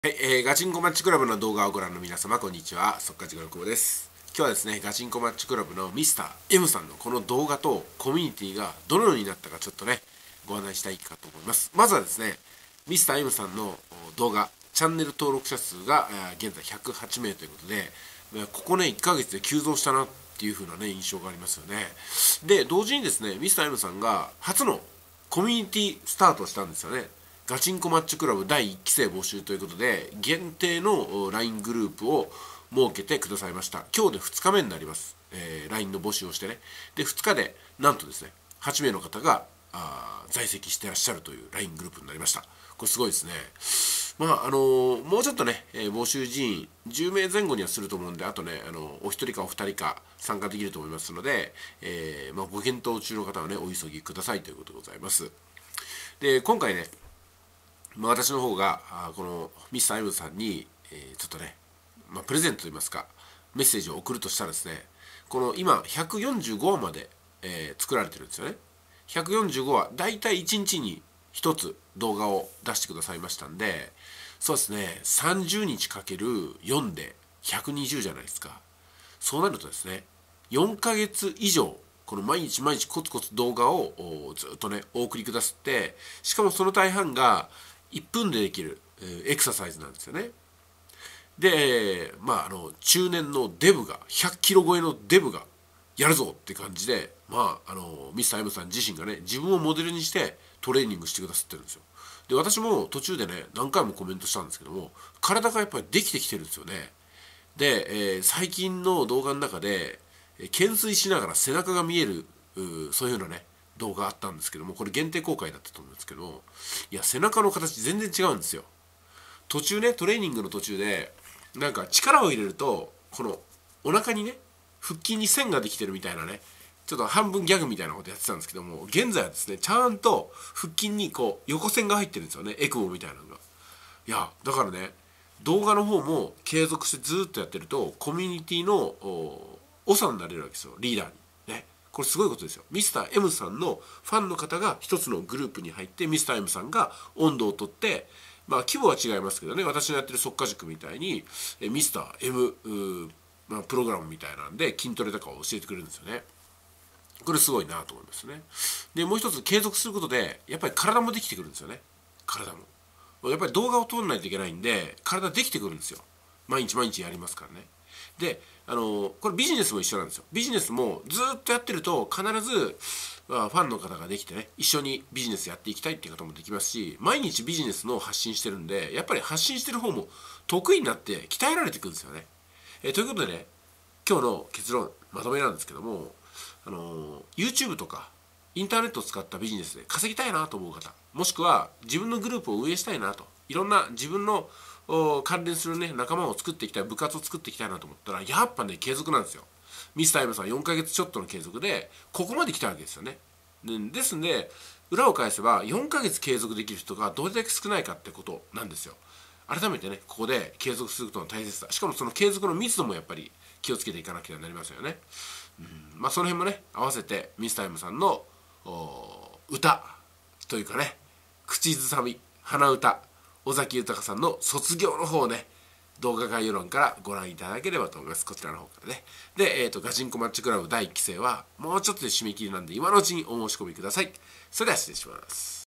はい、ガチンコマッチクラブの動画をご覧の皆様、こんにちは。速稼塾の久保です。今日はですね、ガチンコマッチクラブのミスター M さんのこの動画とコミュニティがどのようになったかちょっとね、ご案内したいかと思います。まずはですね、ミスター M さんの動画、チャンネル登録者数が現在108名ということで、ここね、1ヶ月で急増したなっていう風なね、印象がありますよね。で、同時にですね、ミスター M さんが初のコミュニティスタートしたんですよね。ガチンコマッチクラブ第1期生募集ということで限定の LINE グループを設けてくださいました。今日で2日目になります、LINE の募集をしてね。で2日でなんとですね8名の方が在籍してらっしゃるという LINE グループになりました。これすごいですね。もうちょっとね、募集人員10名前後にはすると思うんで、あとねお一人かお二人か参加できると思いますので、ご検討中の方はねお急ぎくださいということでございます。で今回ね私の方がこのミスター M さんに、ちょっとね、プレゼントといいますかメッセージを送るとしたらですね、この今145話まで、作られてるんですよね。145話だいたい1日に1つ動画を出してくださいましたんで、そうですね30日かける4で120じゃないですか。そうなるとですね4ヶ月以上この毎日毎日コツコツ動画をずっとねお送りくださって、しかもその大半が1分でできるエクササイズなんですよね。で、中年のデブが100キロ超えのデブがやるぞって感じで、ミスター M さん自身がね自分をモデルにしてトレーニングしてくださってるんですよ。で私も途中でね何回もコメントしたんですけども、体がやっぱりできてきてるんですよね。で、最近の動画の中で懸垂しながら背中が見えるそういうようなね動画あったんですけども、これ限定公開だったと思うんですけど、いや背中の形全然違うんですよ。途中ねトレーニングの途中でなんか力を入れるとこのお腹にね腹筋に線ができてるみたいなね、ちょっと半分ギャグみたいなことやってたんですけども、現在はですねちゃんと腹筋にこう横線が入ってるんですよね、エクボみたいなのが。いやだからね動画の方も継続してずっとやってるとコミュニティの長になれるわけですよ、リーダーにね。これすごいことですよ。ミスター M さんのファンの方が一つのグループに入ってミスター M さんが温度をとって、規模は違いますけどね、私のやってる速稼塾みたいにミスター M、プログラムみたいなんで筋トレとかを教えてくれるんですよね。これすごいなと思いますね。でもう一つ継続することでやっぱり体もできてくるんですよね。体もやっぱり動画を撮らないといけないんで体できてくるんですよ。毎日毎日やりますからね。でこれビジネスも一緒なんですよ。ビジネスもずっとやってると必ずファンの方ができてね一緒にビジネスやっていきたいっていう方もできますし、毎日ビジネスの発信してるんでやっぱり発信してる方も得意になって鍛えられていくんですよね。ということでね今日の結論まとめなんですけども、YouTube とかインターネットを使ったビジネスで稼ぎたいなと思う方、もしくは自分のグループを運営したいなと、いろんな自分の関連するね仲間を作っていきたい、部活を作っていきたいなと思ったらやっぱね継続なんですよ。ミスター M さん4ヶ月ちょっとの継続でここまで来たわけですよね。ですんで裏を返せば4ヶ月継続できる人がどれだけ少ないかってことなんですよ。改めてねここで継続することの大切さ、しかもその継続の密度もやっぱり気をつけていかなきゃなりませんよね。その辺もね合わせてミスター M さんの歌というかね口ずさみ鼻歌尾崎豊さんの卒業の方をね動画概要欄からご覧いただければと思います。こちらの方からね。で、ガチンコマッチクラブ第1期生はもうちょっとで締め切りなんで今のうちにお申し込みください。それでは失礼します。